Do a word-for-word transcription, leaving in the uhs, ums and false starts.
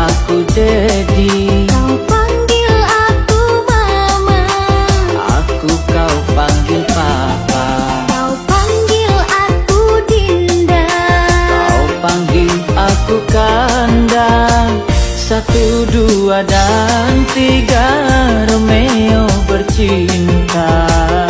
aku Dedi. Kau panggil aku Mama, aku kau panggil Papa. kau panggil aku Dinda, Kau panggil aku Kanda. Satu, dua, dan tiga, Romeo bercinta.